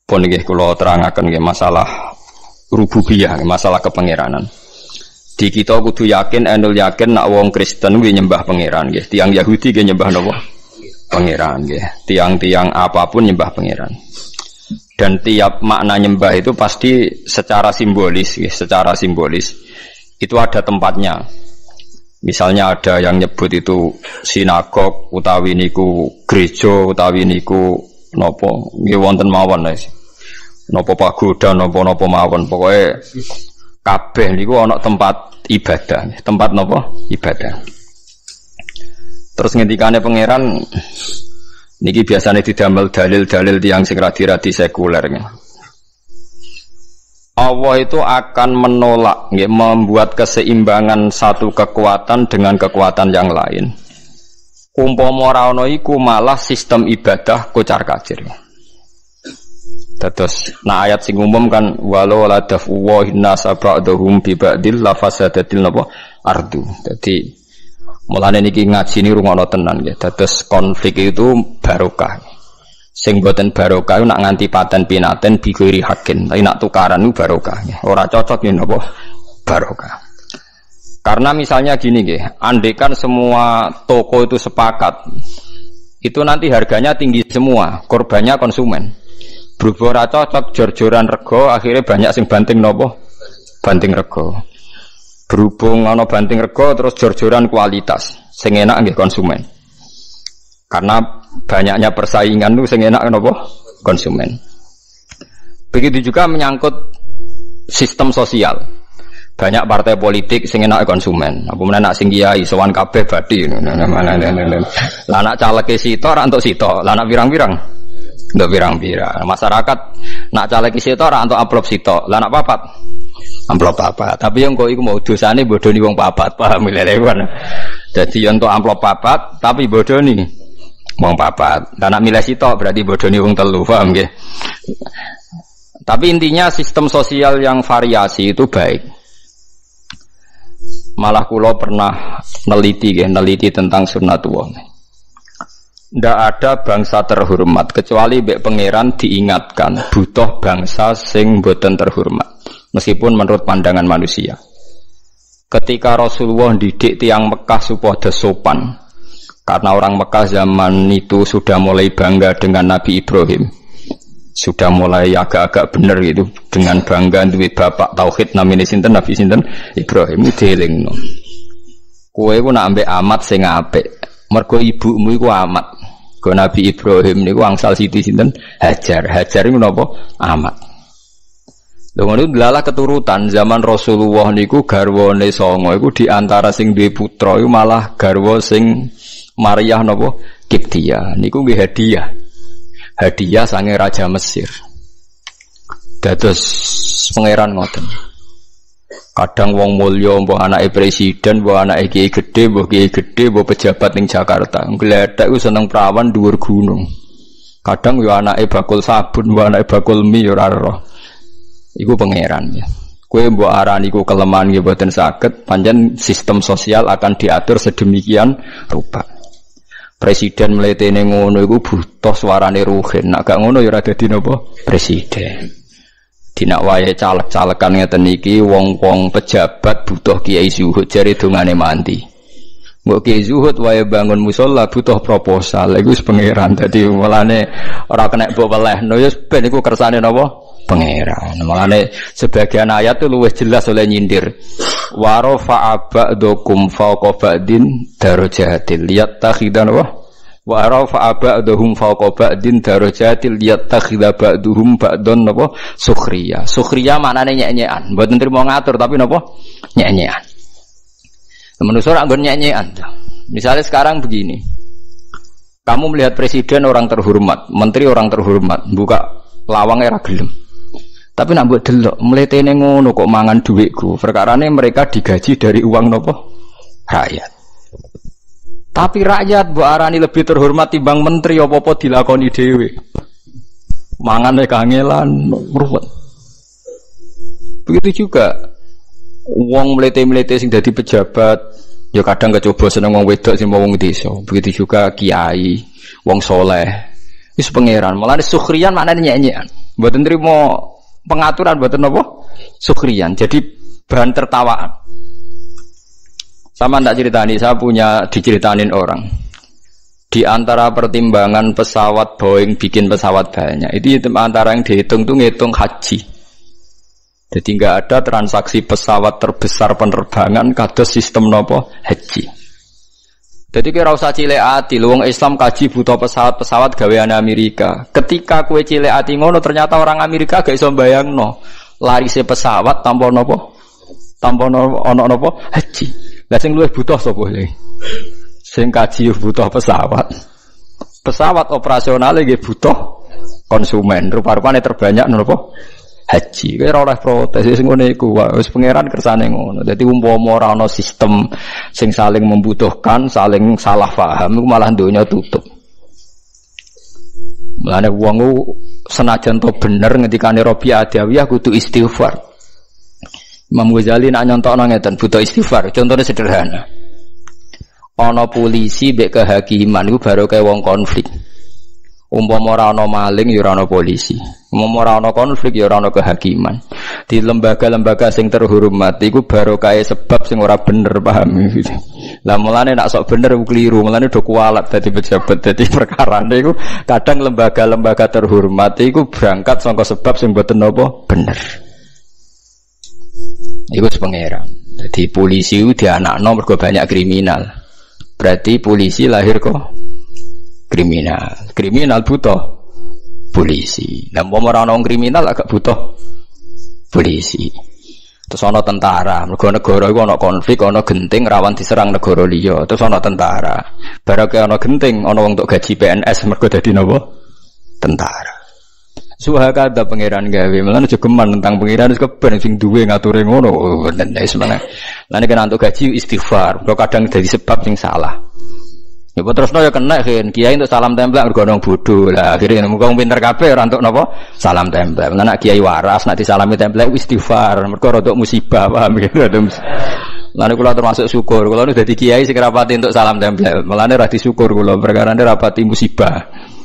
pun nggih kula terangaken nggih masalah rububiyah, masalah kepangeranan. Di kita kudu yakin, enul yakin nak wong Kristen kuwi nyembah pangeran nggih. Tiang Yahudi nggih nyembah napa? Pangeran nggih. Tiang-tiang apapun nyembah pangeran. Dan tiap makna nyembah itu pasti secara simbolis nggih, secara simbolis. Itu ada tempatnya. Misalnya ada yang nyebut itu sinagog utawi niku gereja utawi niku napa nggih wonten mawon guys. Napa pagoda napa mawon pokoke kabeh niku ana tempat ibadah, tempat napa ibadah. Terus ngendikane pangeran niki biasanya didamel dalil-dalil tiyang sing radi-radi sekuler. Allah itu akan menolak, membuat keseimbangan satu kekuatan dengan kekuatan yang lain. Umpama ora ana iku malah sistem ibadah kocar-kacir. Terus nah ayat sing umum kan walau la dafu wa inna sab'adhum bi ba'dil la fasadatil napa ardu. Dadi mulane niki ngaji ni rungono tenan nggih. Terus konflik itu barokah. Sing boten barokah nak nganti paten pinaten bigori hakin. Tapi nak tukaran itu barokah. Ora cocok yen napa barokah. Karena misalnya gini nggih, andekan semua toko itu sepakat, itu nanti harganya tinggi semua, korbannya konsumen. Berhubung ora cocok jor-joran rego, akhirnya banyak sing banting nopo? Banting rego. Berhubung ana banting rego terus jor-joran kualitas, sing enak nggih konsumen. Karena banyaknya persaingan itu sing enak nopo? Konsumen. Begitu juga menyangkut sistem sosial. Banyak partai politik sing enak konsumen. Apa meneh nak sing kiai sowan kabeh badhe. Lah nak caleke sitok ora entuk sitok. Lah nak pirang-pirang ndok pirang-pirang. Masyarakat nak caleg sitok ora entuk amplop sitok. Lah nak papat amplop papat. Tapi yang kok iku mau dosane bodoni wong papat, paham lho kan. Dadi entuk amplop papat tapi bodoni wong papat. Lah nak milih sitok berarti bodoni wong telu, paham nggih. Tapi intinya sistem sosial yang variasi itu baik. Malah kula pernah neliti tentang sunnatullah. Ndak ada bangsa terhormat kecuali mbek pangeran diingatkan butuh bangsa sing boten terhormat meskipun menurut pandangan manusia. Ketika Rasulullah didik tiang Mekah supaya sopan karena orang Mekah zaman itu sudah mulai bangga dengan Nabi Ibrahim. Sudah mulai agak-agak bener gitu dengan bangga duwe bapak tauhid namine sinten Nabi sinten Ibrahim dilingno. Kowe ku nak ambek amat sing apik. Mergo ibumu iku amat. Go Nabi Ibrahim niku angsal siti sinten Hajar. Hajar iku napa? Amat. Lha ngono delalah keturutan zaman Rasulullah niku garwane songo iku di antara sing duwe putra iku malah garwa sing Maryah napa? Kiptia. Niku nggih hadiah. Hadiah sange Raja Mesir. Dados pangeran ngoten. Kadang wong mulya mbok anake presiden, mbok anake kiai gedhe, mbok pejabat ning Jakarta. Gledhek ku seneng prawan dhuwur gunung. Kadang yo anake bakul sabun, mbok anake bakul mie yo ora roh. Iku pangeran ya. Kowe mbok arani iku kelemahan nggih boten saged, pancen sistem sosial akan diatur sedemikian rupa. Presiden mletene ngono iku butuh suarane ruhin. Nek gak ngono ya ora dadi napa presiden. Dinak wae caleg-calekan ngeten iki wong-wong pejabat butuh kiai zuhud jare dongane mandi. Mbok kiai zuhud wae bangun musala butuh proposal. Iku wis pangeran. Dadi mulane ora kena mbok welehno ya ben iku kersane napa pangeran. Mulane sebagian ayat itu luwih jelas oleh nyindir. Wa rafa'a ba'dukum fawqa ba'din darajatil yattakhidhan wa rafa'a ba'duhum fawqa ba'din darajatil yattakhidha ba'duhum ba'dun napa sukhriya. Sukhriya maknane nyek-nyekan, mboten trimo ngatur tapi napa nyek-nyekan. Manusa ora nggon nyek-nyekan. Misalnya sekarang begini. Kamu melihat presiden orang terhormat, menteri orang terhormat, buka lawang era gelem. Tapi nak buat delok mletene ngono kok mangan dhuwitku. Perkarane mereka digaji dari uang nopo? Rakyat. Tapi rakyat mbok arani lebih terhormat timbang menteri apa-apa dilakoni dhewe. Mangane kangelan ruwet. Begitu juga wong mlete-mlete sing dadi pejabat ya kadang kecoba seneng wong wedok sing wong desa. Begitu juga kiai, wong soleh. Wis pangeran. Mulane sukhriyan maknane nyek-nyekan. Mboten trimo pengaturan mboten napa? Sukriyan. Jadi bahan tertawaan. Sama ndak ceritani, saya punya diceritanin orang. Di antara pertimbangan pesawat Boeing bikin pesawat banyak, itu antara yang dihitung tuh ngitung haji. Jadi nggak ada transaksi pesawat terbesar penerbangan kados sistem nopo haji. Jadi kira usah cilik ati, wong Islam kaji butuh pesawat gaweane Amerika. Ketika kue cilik ati ngono, ternyata orang Amerika gak iso bayangno larise pesawat tanpa nopo, ono nopo haji. Lah sing luwih butuh sapa iki? Sing kaji butuh pesawat. Pesawat operasional nggih butuh konsumen. Rupa-rupane terbanyak nopo? Haji. Kowe ora oleh protes sing ngene iku wis pangeran kersane ngono. Dadi umpama ora ana sistem sing saling membutuhkan, saling salah paham iku malah donya tutup. Mulane wong senajan to bener ngendikane Rabi Adawiyah kudu istighfar. Imam Ghazali nak nyontokno ngeten butuh istighfar. Contohnya sederhana. Ana polisi mbek kehakiman iku baru kaya wong konflik. Umpama ora ana maling ya ora ana polisi. Umpama ora ana konflik ya ora ana kehakiman. Di lembaga-lembaga sing terhormat iku barokah sebab sing ora bener, paham gitu. Lah mulane nek sok bener keliru, mulane do kualat dadi pejabat. Dadi perkarane iku kadang lembaga-lembaga terhormat iku berangkat saka sebab sing mboten napa bener. Iku pangeran. Dadi polisi ku dianakno mergo banyak kriminal. Berarti polisi lahir kok kriminal butuh polisi. Dan ora ana kriminal agak butuh polisi. Terus ana tentara, mergo negara iku ana konflik, ana genting rawan diserang negara liya. Terus ana tentara. Barake ana genting, ana wong tok gaji PNS mergo dadi napa? Tentara. Suhakada pangeran gawe, melane aja geman tentang pangeran wis keben sing duwe ngature ngono. Bener wis meneh. Lan nek entuk gaji istighfar, kok kadang dadi sebab sing salah. Ya terusno ya kena kan kiai untuk salam tempel mergo nang bodho. Lah akhire muga pinter kabeh ora entuk napa salam tempel. Lah nek kiai waras nek disalami tempel istighfar mergo rodok musibah paham gitu. Lan kula termasuk syukur kula nu dadi kiai sing rapati entuk salam tempel. Mulane ra disyukur kula perkara rapati musibah.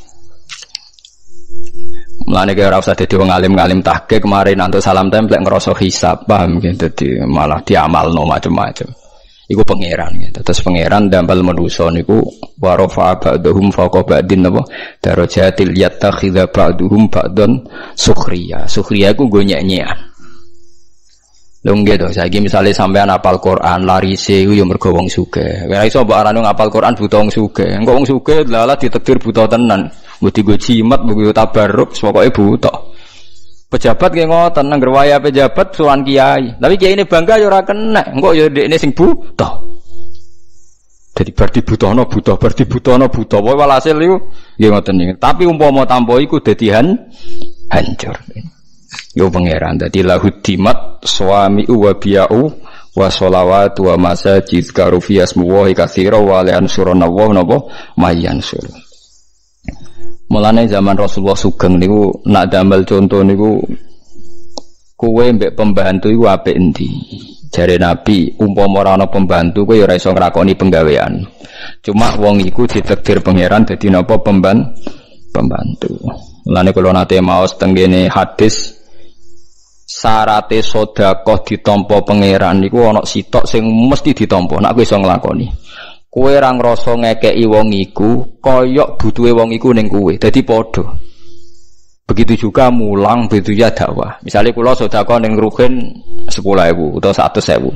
Mulane kaya ora usah dadi wong alim-alim tahqiq kemarin entuk salam tempel ngrasa hisab paham gitu. Dadi malah diamalno macam-macam. Iku pangeran gitu. Terus pangeran dampal manusa niku wa rafa ba'dhum fawqa ba'din napa darajatil yattakhidha ba'dhum ba'dan sukhriya. Sukhriya iku nggo nyek-nyekan. Lho nggih to, saiki misale sampean hafal Quran larise iku ya mergo wong sugih. Ora iso mbok arani ngapal Quran buta wong sugih. Engko wong sugih lala ditakdir buta tenan. Mesti go jimat, mesti tabarruk, pokoke buta. Pejabat nggih ngoten nang waya pejabat sowan kiai. Tapi kiai ini bangga ya ora kena. Engko ya ndekne sing buta. Dadi bar dibutuhno buta, bar dibutuhno buta. Wae walhasil iku nggih ngoten niku. Tapi umpama tanpa iku dadi hancur. Yo pangeran dadi lahudimat suami wa bi'u wa sholawat wa masajid karufiyas muwahi katsira wa lan surana wa napa mayansur. Mulane zaman Rasulullah sugeng niku nak damel contoh niku kowe mbek pembantu iku apik endi? Jare Nabi, umpama ora ana pembantu kowe ya ora iso nglakoni penggawean. Cuma wong iku ditakdir pangeran dadi napa pembantu. Mulane kula nate maos tengene hadis syarate sedekah ditampa pangeran niku ana sitok sing mesti ditampa nek kowe iso nglakoni. Kowe ora ngrasa ngekeki wong iku kaya butuhe wong iku ning kowe. Dadi padha. Begitu juga mulang, begitu ya dakwah. Misalnya kula sedekah ning Ruhin 10.000 utawa 100.000.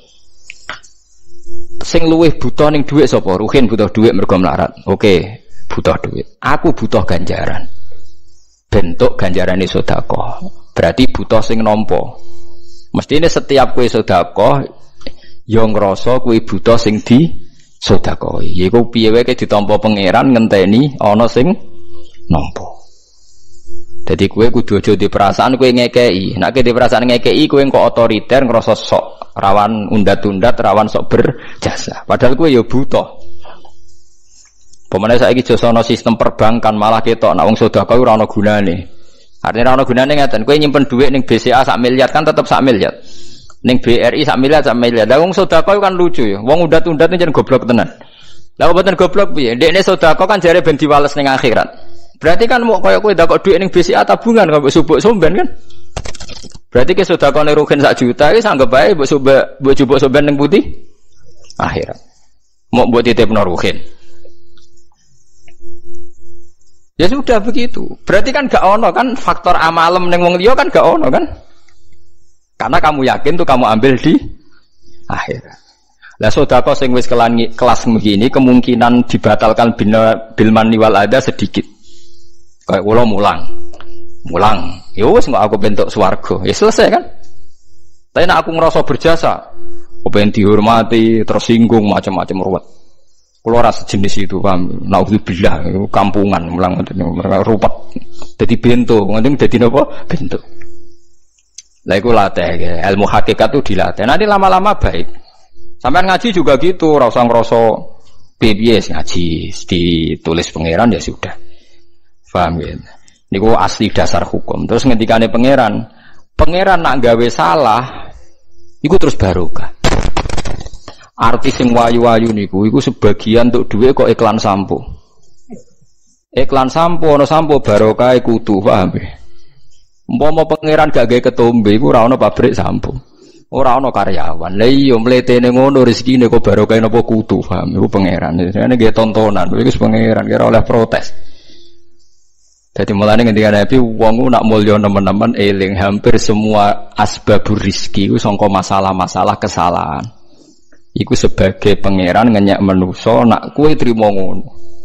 Sing luwih butuh ning dhuwit sapa? Ruhin butuh dhuwit mergo melarat. Oke, butuh dhuwit. Aku butuh ganjaran. Bentuk ganjarane sedekah. Berarti butuh sing nampa. Mestine setiap kowe sedekah ya ngrasa kowe butuh sing di sedekah. Iku piye wae ditampa pangeran ngenteni ana sing nampa. Dadi kowe kudu aja di perasaan kowe ngekeki. Nek di perasaan ngekeki kowe kok otoriter ngrasa sok rawan undat-undat, rawan sok berjasa. Padahal kowe ya butuh. Pemene saiki jasa ana sistem perbankan malah ketok nek wong sedekah ora ana gunane. Artinya ora ana gunane ngaten. Kowe nyimpen dhuwit ning BCA sak miliar kan tetep sak miliar. Ning BRI sak miliar. Lah wong sedekah kan lucu ya. Wong undat-undat jan goblok tenan. Lah mboten goblok piye? Ndekne sedekah kan jare ben diwales ning akhirat. Berarti kan mau koyo kowe ndakok dhuwit ning BCA tabungan kok subuk somben kan? Berarti ke sedekahne rugen 1 juta iki sanggep bae mbok subuk somben ning putih akhirat. Mau mbok titipno rugen. Ya sudah begitu. Berarti kan gak ono kan faktor amalem ning wong liya kan gak ono kan? Karena kamu yakin tuh kamu ambil di akhirat. Lah sedekah sing wis kelas begini kemungkinan dibatalkan bil manni wal adha sedikit. Kayak kula mulang. Ya wis kok aku bentuk swarga. Ya selesai kan? Tapi nek aku ngerasa berjasa, kepen dihormati, tersinggung macam-macam ruwet. Kula ora sejenis itu, paham? Nauzubillah, kampungan mulang ruwet. Dadi bento, ngending dadi napa? Bento. Lah iku latih, ilmu hakikat itu dilatih. Nanti lama-lama baik. Sampeyan ngaji juga gitu, ora usah ngrasa piye ngaji, ditulis pangeran ya sudah. Paham ya? Niku asli dasar hukum. Terus ngendikane pangeran nak gawe salah iku terus barokah. Artis sing wayu-wayu niku iku sebagian untuk duwe kok iklan sampo. Iklan sampo ana sampo barokah kudu, paham ya? Umpama pangeran gak gawe ketombe iku ora ana pabrik sampo. Ora ana karyawan. Lah iya mletene ngono rezekine kok barokah napa kudu, paham? Iku pangeran. Ini nggih tontonan, iku pangeran kira oleh protes. Jadi mulane ngendika Nabi wong nak mulya nemen-nemen eling hampir semua asbabur rizki iku sangka masalah-masalah kesalahan. Iku sebagai pangeran ngenyak manusa nak kowe trimo ngono.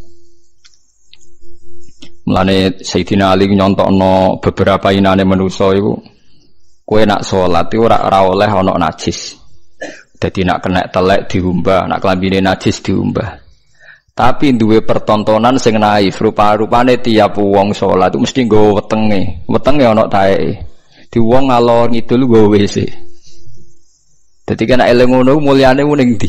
Mulane Sayyidina Ali nyontokno beberapa inane manusa iku kowe nak salat iku ora oleh ana najis. Dadi nak kena telek diumbah, nak klambine najis diumbah. Tapi duwe pertontonan sing naif, rupa-rupane tiap wong salat itu mesti nggo wetenge. Wetenge ana taeke. Di wong ngalor ngidul nggo WC. Dadi kena eling ngono mulyane ning ndi?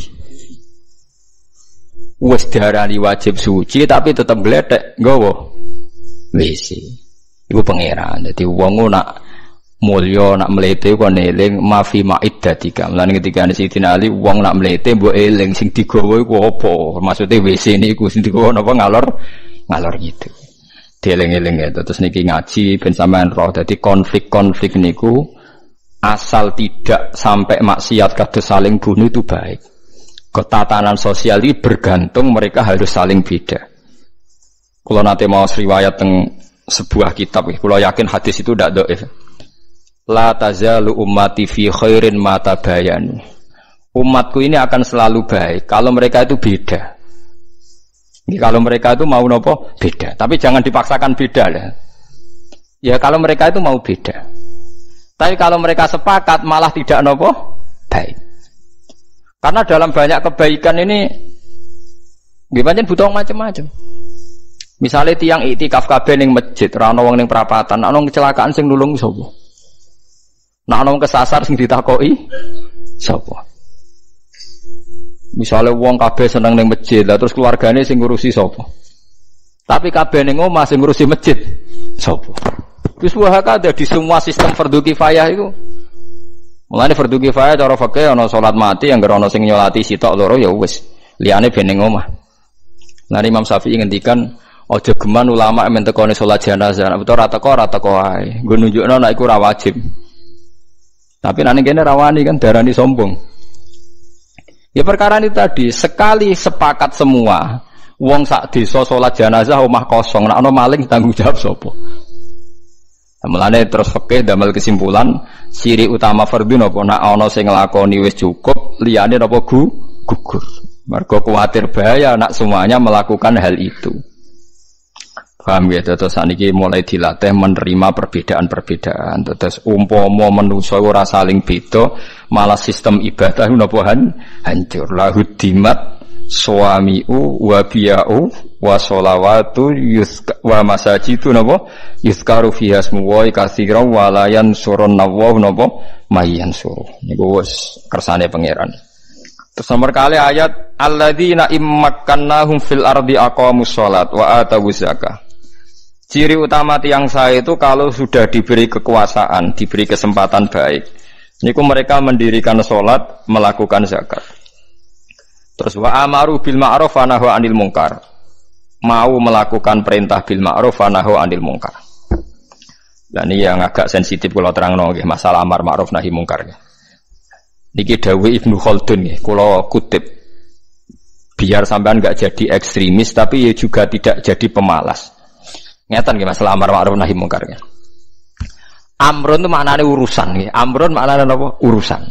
Wis diarani wajib suci tapi tetep glethek nggawa WC. Iku pangeran. Dadi wong nak mulya nak mlete kok eling mafi ma'iddatika. Mulane ketika Sayyidina Ali wong nak mlete mbok eling sing digawa iku apa? Maksude WC niku sing digawa napa ngalor gitu. Dieling-eling ya. Terus niki ngaji ben sampean roh. Dadi konflik-konflik niku asal tidak sampai maksiat kados saling bunuh itu baik. Ketatanan sosial ini bergantung mereka harus saling beda. Kalau nanti mau riwayat teng sebuah kitab, kalau yakin hadis itu tidak dhaif. La tazalu ummati fi khairin ma tabayanu. Umatku ini akan selalu baik kalau mereka itu beda. Kalau mereka itu mau nopo beda, tapi jangan dipaksakan beda lah. Ya kalau mereka itu mau beda. Tapi kalau mereka sepakat malah tidak nopo baik. Karena dalam banyak kebaikan ini pancen butuh macam-macam. Misalnya tiang iktikaf kabeh ning masjid, ora ana wong ning perapatan, ana kecelakaan sing nulung sapa? Nek ana kesasar sing ditakoki sapa? Misalnya wong kabeh seneng ning masjid, lah terus keluargane sing ngurusi sapa? Tapi kabeh ning omah sing ngurusi masjid sapa? Wis wae ada di semua sistem fardhu kifayah itu. Mulane fardhu kifayah cara fikih ana salat mati yang ana sing nyolati sitok loro ya wis, liyane ben ning omah. Lah Imam Syafi'i ngendikan aja geman ulama men tekone salat jenazah, nek ora teko ae. Nggo nunjukno nek iku ora wajib. Tapi nek kene rawani kan darani sombong. Ya perkara ini tadi, sekali sepakat semua, wong sak desa salat jenazah omah kosong, nek ana maling tanggung jawab sapa? Mulane terus fikih damel kesimpulan, ciri utama fardhu napa nek ana sing nglakoni wis cukup, liyane napa gugur. Mergo kuwatir bahaya nek semuanya melakukan hal itu. Paham ya, terus saniki mulai dilatih menerima perbedaan-perbedaan. Terus umpama manusa ora saling beda, malah sistem ibadah napa hancur. Lahudimat suamiu wa biya'u wa sholawatu wa masajidu napa yuzkaru fiha ismu wa katsiran wa la yansurun nawaw napa mayansur. Niku wis kersane pangeran. Terus nomor kali ayat alladzina immakkannahum fil ardi aqamus shalat wa atawuz zakah. Ciri utama tiang saya itu kalau sudah diberi kekuasaan, diberi kesempatan baik, niku mereka mendirikan sholat, melakukan zakat. Terus wa amaru bil ma'ruf wa nahu 'anil munkar. mau melakukan perintah bil ma'ruf wa nahi 'anil munkar. Lah ini yang agak sensitif kula terangno nggih masalah amar ma'ruf nahi munkar. Niki dawuh Ibnu Khaldun nggih kula kutip biar sampean enggak jadi ekstremis tapi ya juga tidak jadi pemalas. Ngeten nggih masalah amar ma'ruf nahi munkar. Amrun itu maknane urusan nggih. Amrun maknane napa? Urusan.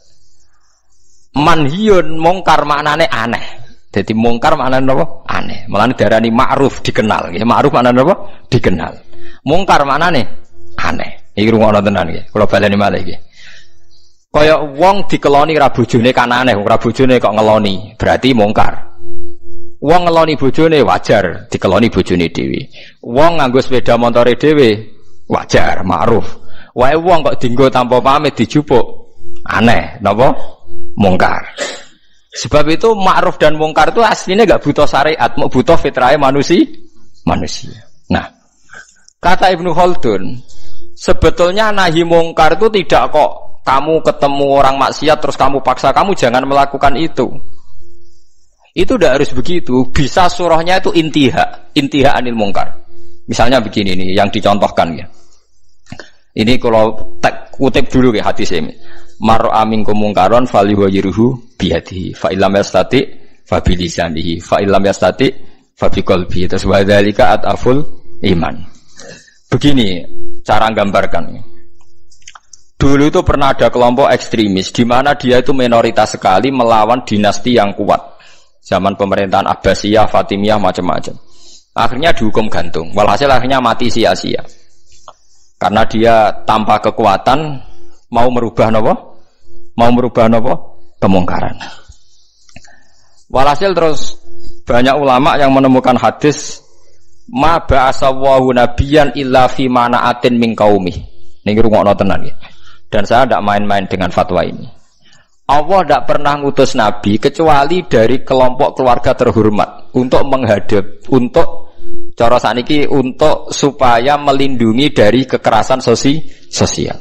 Manhiyun mungkar maknane aneh. Jadi mungkar maknane napa? Aneh. Mulane diarani ma'ruf dikenal nggih. Ma'ruf maknane napa? Dikenal. Mungkar maknane aneh. Iki rungokno tenan nggih. Kula baleni malih nggih. Kaya wong dikeloni ra bojone kan aneh, wong ra bojone kok ngeloni, berarti mungkar. Wong ngeloni bojone wajar, dikeloni bojone dhewe. Wong nganggo sepeda motore dhewe wajar, ma'ruf. Wae wong kok dienggo tanpa pamit dijupuk, aneh, napa? Mungkar. Sebab itu ma'ruf dan mungkar itu aslinya enggak butuh syariat, mau butuh fitrah manusia. Nah, kata Ibnu Khaldun, sebetulnya nahi mungkar itu tidak kok kamu ketemu orang maksiat terus kamu paksa kamu jangan melakukan itu. Itu tidak harus begitu. Bisa surahnya itu intiha anil mungkar. Misalnya begini nih yang dicontohkan ya. Ini kalau kutip dulu ya hadis ini. Mar'a minkum mungkaron falyughayyirhu biyadihi fa illam yastati fa bilisanihi fa illam yastati fa biqalbihi. Terus wa dzalika ataful iman. Begini cara gambarkan. Dulu itu pernah ada kelompok ekstremis di mana dia itu minoritas sekali melawan dinasti yang kuat. Zaman pemerintahan Abbasiyah, Fatimiyah macam-macam. Akhirnya dihukum gantung. Walhasil akhirnya mati sia-sia. Karena dia tanpa kekuatan mau merubah napa? Mau merubah napa? Kemungkaran. Walhasil terus banyak ulama yang menemukan hadis ma ba'asawahu nabiyyan illa fi mana'atin min qaumih. Niki rungokno tenan nggih. Dan saya tidak main-main dengan fatwa ini. Allah tidak pernah ngutus Nabi kecuali dari kelompok keluarga terhormat untuk menghadap, untuk cara saniki untuk supaya melindungi dari kekerasan sosial.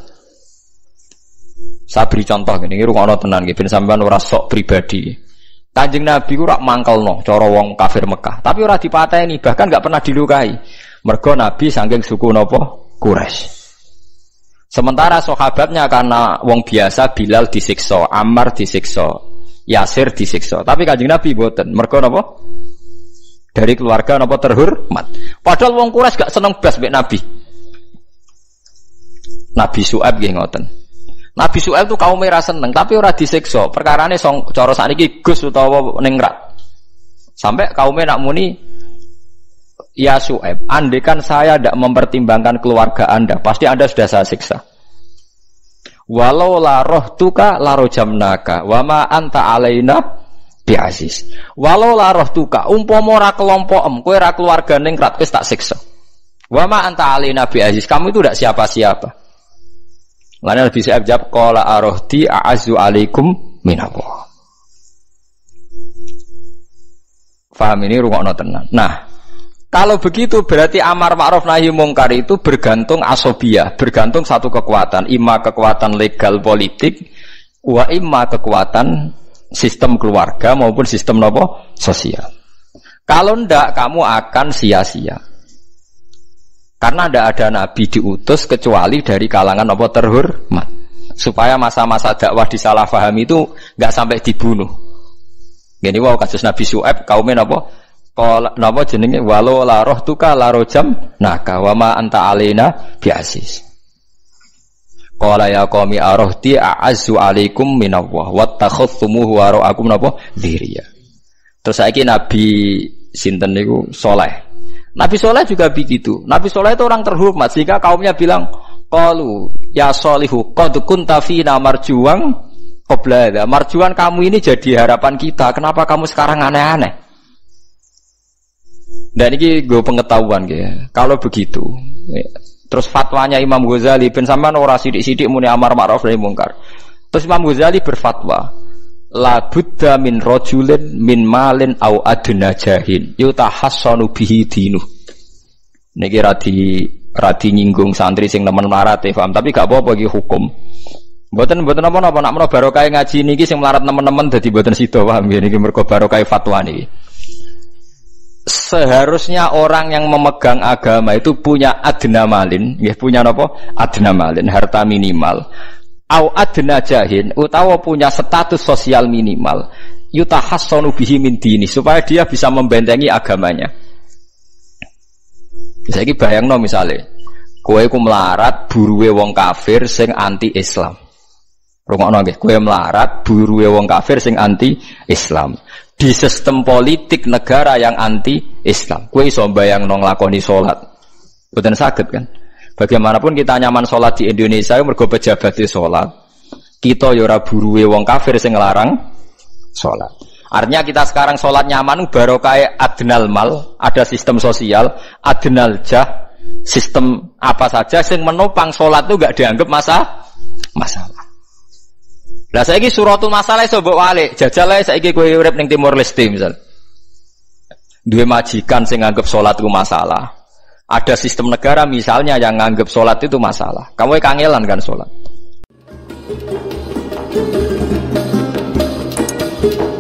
Saya beri contoh gini, rungokno tenan nggih ben sampean ora sok pribadi. Kanjeng Nabi ku rak mangkelno cara wong kafir Mekah, tapi ora dipateni, bahkan enggak pernah dilukai. Mergo Nabi saking suku napa? Quraisy. Sementara sahabatnya karena wong biasa, Bilal disiksa, Ammar disiksa, Yasir disiksa. Tapi Kanjeng Nabi mboten. Mergo napa? Dari keluarga napa terhormat. Padahal wong Quraisy gak seneng blas mbek Nabi. Nabi Syuaib nggih ngoten. Nabi Syuaib itu kaum merah seneng, tapi ora disiksa. Perkarane cara sakniki Gus utawa ningrat. Sampai kaumnya nak muni, ya Syuaib, andekan saya tidak mempertimbangkan keluarga Anda, pasti Anda sudah saya siksa. Walau la rohtuka la rojamnaka, wama anta alaina biaziz. Walau la rohtuka, umpama ora kelompokem, kowe ora keluarga ningrat, wis tak siksa. Wama anta alaina biaziz, kamu itu tidak siapa-siapa. Lain Nabi Syuaib jawab, qala arohti a'azzu alaikum minallah. Faham ini rungokno tenan. Nah, kalau begitu berarti amar ma'ruf nahi mungkar itu bergantung asobiyah, bergantung satu kekuatan, imma kekuatan legal politik, wa imma kekuatan sistem keluarga maupun sistem nopo sosial. Kalau ndak kamu akan sia-sia. Karena ndak ada nabi diutus kecuali dari kalangan nopo terhormat, supaya masa-masa dakwah disalahfahami itu enggak sampai dibunuh. Gini wow kasus Nabi Syuaib kaumnya nopo kalau napa jenenge walau la rohtuka la rojam naka wa ma anta alaina biasis. Qala ya qaumi arohti a'azzu alaikum minallah wattakhadhtumuhu wa ra'akum napa dziriya. Terus saiki Nabi sinten niku Saleh. Nabi Saleh juga begitu. Nabi Saleh itu orang terhormat sehingga kaumnya bilang qalu ya Salihu qad kunta fina marjuwan qabla hadza. Marjuwan kamu ini jadi harapan kita. Kenapa kamu sekarang aneh-aneh? Dan ini gue pengetahuan gitu. Kalau begitu, terus fatwanya Imam Ghazali ben sampean ora sithik-sithik muni amar ma'ruf nahi mungkar. Terus Imam Ghazali berfatwa, la budda min rajulin min malin au adna jahin yutahassanu bihi dinu. Niki radi nyinggung santri sing nemen melarat paham, tapi gak apa-apa iki hukum. Mboten apa-apa nak menawa barokah ngaji niki sing melarat nemen-nemen dadi mboten sida paham niki mergo barokah fatwa niki. seharusnya orang yang memegang agama itu punya adna malin, ya punya apa? Adna malin, harta minimal. Au adna jahin, utawa punya status sosial minimal. Yutahassanu bihi min dini, supaya dia bisa membentengi agamanya. Saiki bayangno misale, kowe ku melarat buruwe wong kafir sing anti Islam. Rungokno nggih, kowe melarat buruwe wong kafir sing anti Islam. Di sistem politik negara yang anti-Islam, kowe iso mbayangno nglakoni salat. Mboten saged kan? Bagaimanapun kita nyaman salat di Indonesia mergo pejabat salat. Kita ya ora buruwe wong kafir sing nglarang salat. Artinya kita sekarang salat nyaman barokah adnal mal, ada sistem sosial, adnal jah, sistem apa saja sing menopang salat itu enggak dianggap masalah. Lah saiki suratul masalah iso mbok walik, jajal ae saiki kowe urip ning Timor Leste misal. Duwe majikan sing nganggep salat itu masalah. Ada sistem negara misalnya yang nganggep salat itu masalah. Kamu kangelan kan salat.